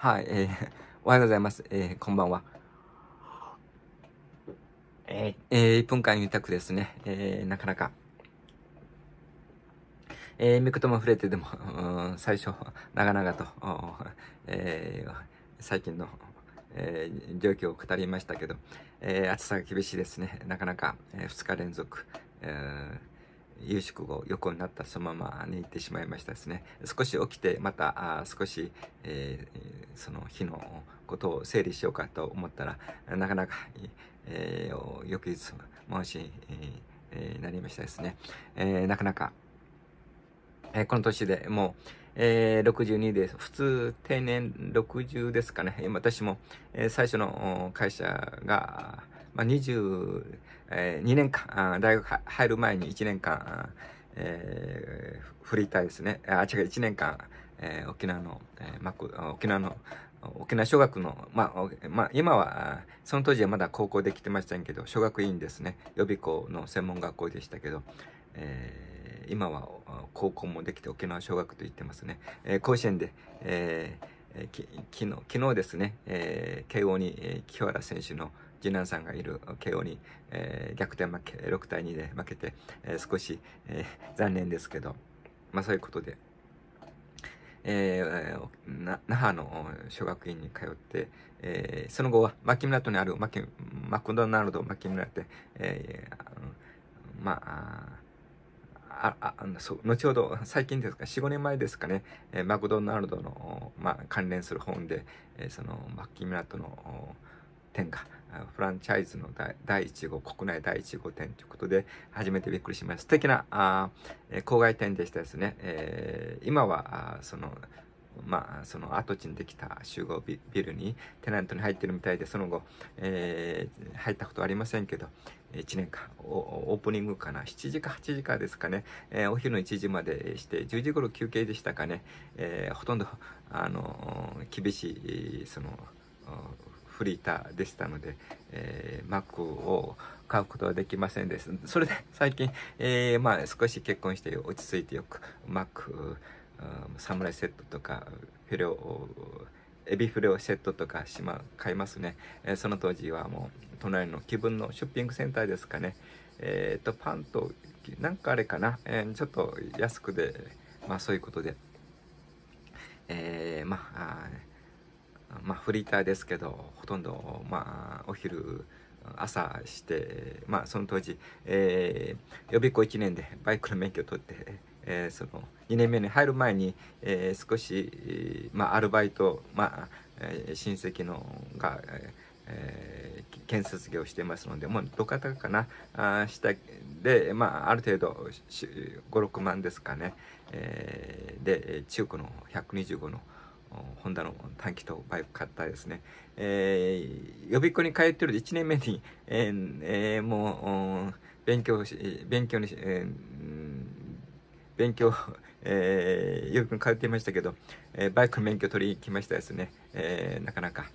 はい、おはようございます。こんばんは。1分間ゆたくですね、なかなか、見言葉触れてでも、最初、長々と、えー最近の、状況を語りましたけど、暑さが厳しいですね。なかなか、2日連続、夕食後横になったそのまま寝てしまいましたですね。少し起きてまた少し、その日のことを整理しようかと思ったらなかなか、翌日回しになりましたですね。なかなか、この年でもう、62です。普通定年60ですかね。私も、最初の会社が、22年間、大学入る前に1年間、フリーターですね。違う、1年間、沖縄の、沖縄小学の、今は、その当時はまだ高校で来てましたけど、小学院ですね。予備校の専門学校でしたけど、今は高校もできて沖縄小学と言ってますね。甲子園で、昨日ですね、慶応に、清原選手の次男さんがいる慶応に、逆転負け、6対2で負けて、少し、残念ですけど、そういうことで、那覇の小学院に通って、その後は牧港にあるマクドナルド牧港で、後ほど最近ですか4、5年前ですかね、マクドナルドの、関連する本で、その牧港の店がフランチャイズの第1号国内第1号店ということで初めてびっくりしました。素敵な郊外店でしたですね。今はその跡地にできた集合ビルにテナントに入ってるみたいで、その後、入ったことはありませんけど、1年間オープニングかな、7時か8時かですかね、お昼の1時までして10時頃休憩でしたかね。ほとんど厳しいそのフリーターでしたので、マックを買うことはできませんです。それで最近、少し結婚して落ち着いてよくマックサムライセットとかエビフィレオセットとか買いますね。その当時はもう隣の気分のショッピングセンターですかね。パンとなんかあれかな、ちょっと安くでそういうことで、フリーターですけどほとんどお昼朝して、その当時、予備校1年でバイクの免許を取って、その2年目に入る前に、少し、アルバイト、親戚のが、建設業をしてますので、もう路肩かなしたで、ある程度5、6万ですかね、で中古の125のホンダの短気筒バイク買ったですね。予備校に通ってる1年目に、もう勉強に、勉強、予備校に通っていましたけど、バイクの免許取りに来ましたですね。なかなか、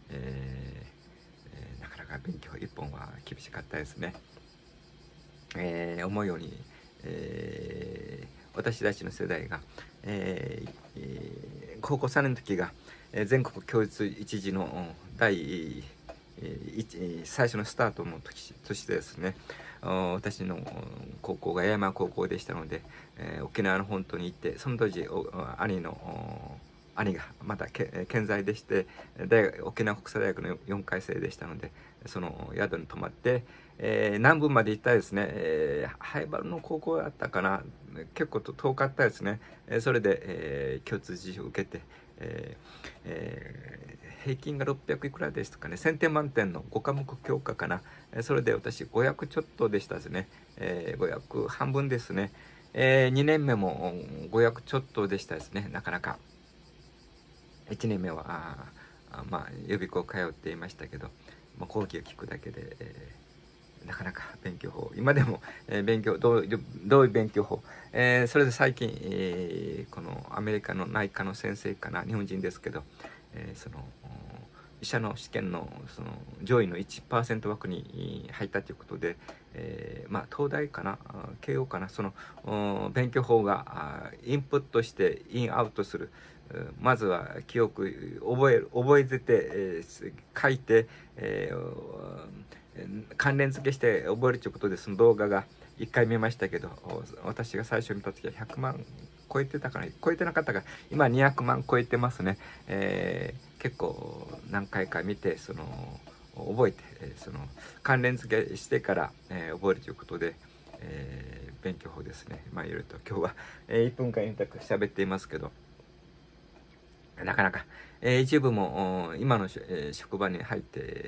なかなか勉強一本は厳しかったですね。思うように、私たちの世代が、高校3年の時が、全国共立一時の最初のスタートの年ですね。私の高校が八重山高校でしたので、沖縄の本島に行って、その当時兄がまだ健在でして、沖縄国際大学の4回生でしたので、その宿に泊まって、南部まで行ったですね、灰原の高校だったかな、結構遠かったですね。それで、共通実習を受けて、平均が600いくらでしたかね、1000点満点の5科目教科かな。それで私500ちょっとでしたですね。500半分ですね。2年目も500ちょっとでしたですね。なかなか。1年目は予備校通っていましたけど、講義を聞くだけで、なかなか勉強法今でも、どういう勉強法、それで最近、このアメリカの内科の先生かな、日本人ですけど、その医者の試験のその上位の 1% 枠に入ったということで、東大かな慶応かな、その勉強法がインプットしてインアウトするまずは記憶、覚えてて、書いて、関連付けして覚えるということで、その動画が1回見ましたけど、私が最初見た時は100万超えてたかな、超えてなかったか、今200万超えてますね。結構何回か見て、覚えて、関連付けしてから、覚えるということで、勉強法ですね。いろいろと今日は、1分間ゆたく喋っていますけど、なかなか、YouTube も今の、職場に入って、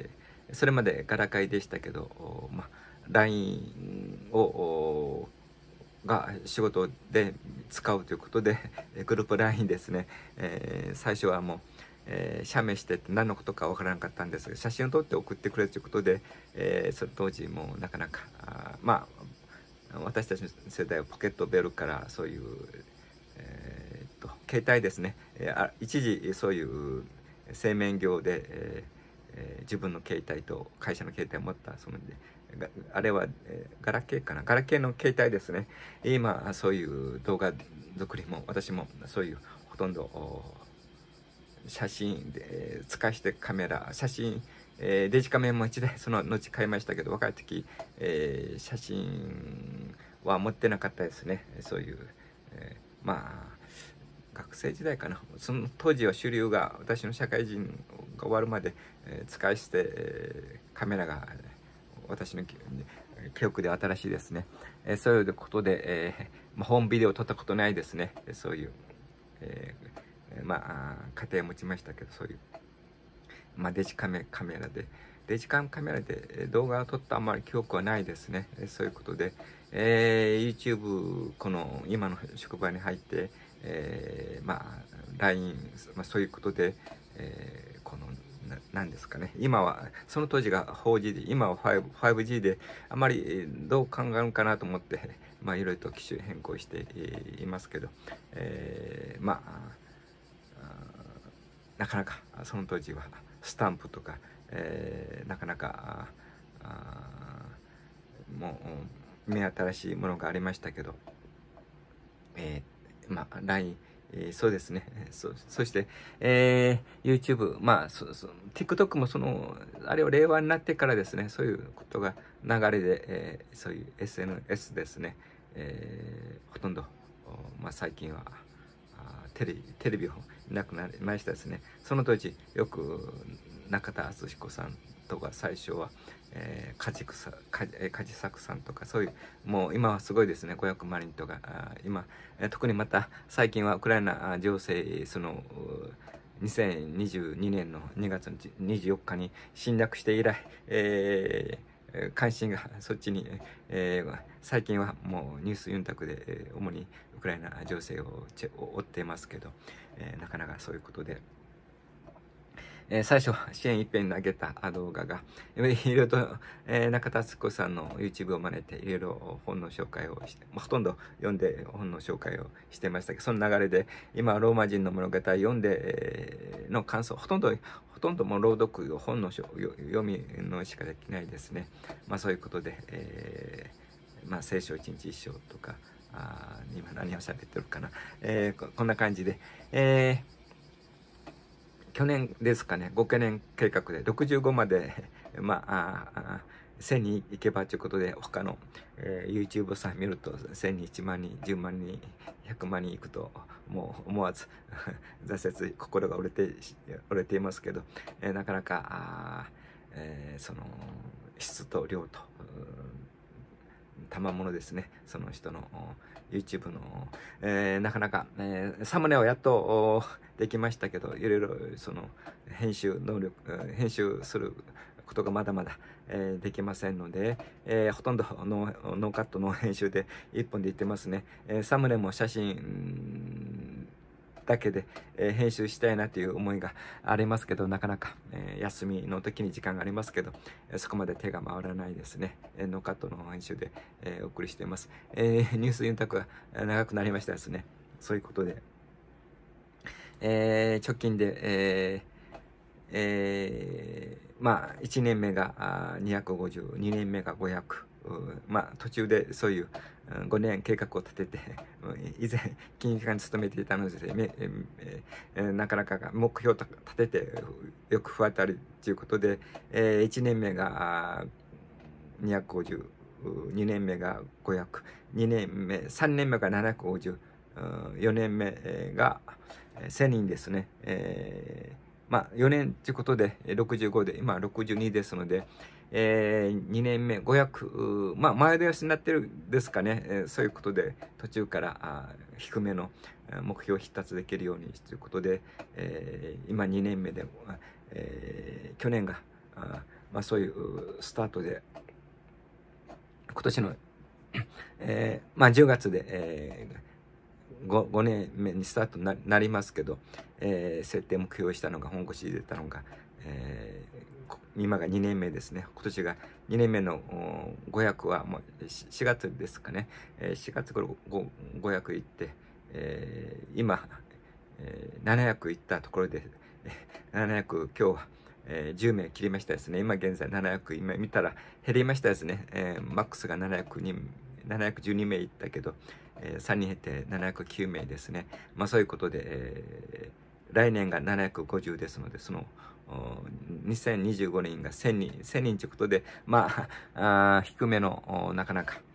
それまでガラケーでしたけど、LINE が仕事で使うということで、グループ LINE ですね、最初はもう、写メしてって何のことかわからなかったんですが、写真を撮って送ってくれるということで、その当時もなかなか、私たちの世代はポケットベルからそういう、携帯ですね、一時そういう製麺業で、自分の携帯と会社の携帯を持ったそので、あれは、ガラケーかな、ガラケーの携帯ですね。今そういう動画作りも私もそういうほとんど写真で使いしてカメラ、写真、デジカメも1台その後買いましたけど、若い時、写真は持ってなかったですね。そういう、学生時代かな、その当時は主流が、私の社会人が終わるまで、使い捨て、カメラが私の記憶で新しいですね。そういうことで、ホームビデオを撮ったことないですね。そういう、家庭を持ちましたけど、そういう、デジカメラで、動画を撮ったあんまり記憶はないですね。そういうことで、YouTube、この今の職場に入って、LINE、そういうことで、何ですかね、今はその当時が 4G で、今は 5G で、あまりどう考えるかなと思って、いろいろと機種変更していますけど、なかなかその当時はスタンプとか、なかなかもう目新しいものがありましたけど、LINE、そうですね。そして、YouTube、TikTok もあれは令和になってからですね、そういうことが流れで、そういう SNS ですね、ほとんど、最近はテレビを見なくなりましたですね。その当時、よく中田敦彦さんとか最初は、梶作さんとか、そういう、もう今はすごいですね、500万人とか、今、特にまた最近はウクライナ情勢、2022年の2月24日に侵略して以来、関心がそっちに、最近はもうニュースユンタクで、主にウクライナ情勢を追っていますけど、なかなかそういうことで、最初支援一遍投げた動画がいろいろと、中田敦子さんの YouTube を真似ていろいろ本の紹介をして、ほとんど読んで本の紹介をしてましたけど、その流れで今ローマ人の物語読んで、の感想、ほとんどもう朗読本の読みのしかできないですね。そういうことで、聖書一日一章とか、今何を喋ってるかな、こんな感じで、去年ですかね、5か年計画で65まで、1000に行けばということで、他の、YouTube さん見ると、1000に1万人、10万人、100万人行くと、もう思わず挫折、心が折れていますけど、なかなか、質と量と、賜物ですね。その人の YouTube の、なかなか、サムネはやっとできましたけど、いろいろ編集することがまだまだ、できませんので、ほとんどノーカットの編集で1本でいってますね。サムネも写真だけで、編集したいなという思いがありますけど、なかなか、休みの時に時間がありますけど、そこまで手が回らないですね。ノーカットの編集で、お送りしています。ニュースユンタクが長くなりましたですね。そういうことで、直近で、1年目が250、2年目が500、 まあ途中でそういう5年計画を立てて以前金融機関に勤めていたので、なかなか目標を立ててよく不当たりということで、1年目が250、2年目が500、3年目が750、4年目が1000人ですね。まあ4年ということで65で今62ですので、2年目500、まあ前倒しになってるんですかね、そういうことで途中から低めの目標を必達できるようにということで、今2年目で、去年がまあそういうスタートで今年の、まあ10月で、5年目にスタートになりますけど、設定目標したのが本腰入れたのが、今が2年目ですね。今年が2年目の500はもう4月ですかね。4月頃500行って、今、700行ったところで、700今日は、10名切りましたですね。今現在700、今見たら減りましたですね。マックスが712名いったけど、3人減って709名ですね。まあそういうことで、来年が750ですので、その2025年が1000人ということで、まあ、低めのなかなか、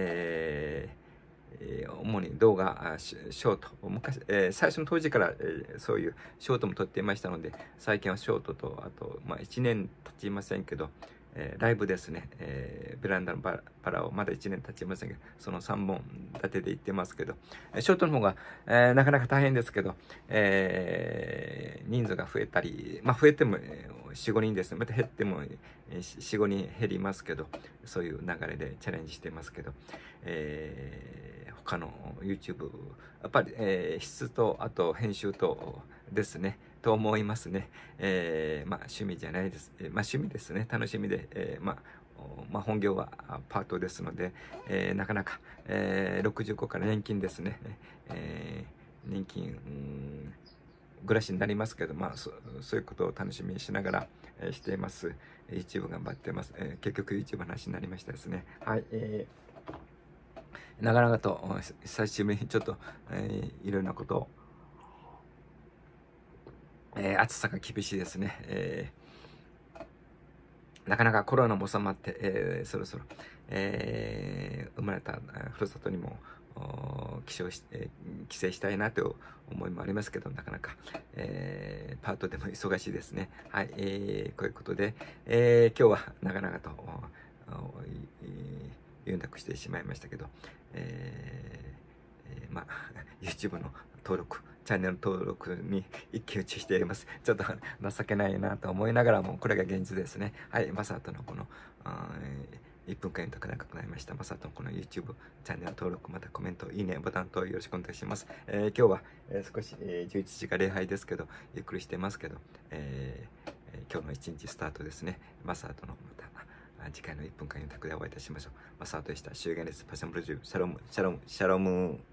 主に動画、ショート、昔、最初の当時から、そういうショートも撮っていましたので、最近はショートと、あと、まあ、1年経ちませんけど、ライブですね、ベランダのバラをまだ1年経ちませんけど、その3本立てで行ってますけど、ショートの方が、なかなか大変ですけど、人数が増えたり、まあ増えても、4、5人ですね、また減っても、4、5人減りますけど、そういう流れでチャレンジしてますけど、他の YouTube、やっぱり、質と、あと編集とですね、と思いますね。まあ趣味じゃないです。まあ趣味ですね。楽しみで、まあ本業はパートですので、なかなか、65から年金ですね。年金、暮らしになりますけど、まあそういうことを楽しみにしながら、しています。YouTube 頑張ってます。結局 YouTube の話になりましたですね。はい。長々と久しぶりにちょっと、いろんなことを、暑さが厳しいですね。なかなかコロナも収まって、そろそろ、生まれたふるさとにも帰省したいなという思いもありますけど、なかなか、パートでも忙しいですね。はい、こういうことで、今日は長々と読んだくしてしまいましたけど、まあ YouTube の登録、チャンネル登録に一喜一憂しています。ちょっと情けないなと思いながらも、これが現実ですね。はい、マサトのこの、1分間とか長くなりました。マサトのこの YouTube チャンネル登録、またコメント、いいね、ボタンとよろしくお願いします。今日は、少し、11時が礼拝ですけど、ゆっくりしてますけど、今日の一日スタートですね。マサトのまた、次回の1分間の卓でお会いいたしましょう。マサトでした。終言です。パシャンブルジュ。シャロム、シャロム、シャロム。